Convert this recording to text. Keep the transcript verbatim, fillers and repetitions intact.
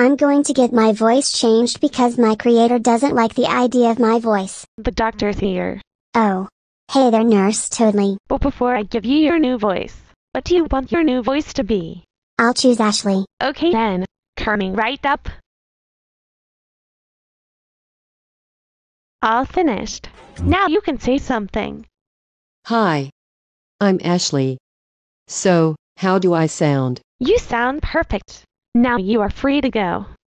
I'm going to get my voice changed because my creator doesn't like the idea of my voice. The doctor's here. Oh. Hey there, Nurse Toadley. But before I give you your new voice, what do you want your new voice to be? I'll choose Ashley. Okay then, coming right up. All finished. Now you can say something. Hi. I'm Ashley. So, how do I sound? You sound perfect. Now you are free to go.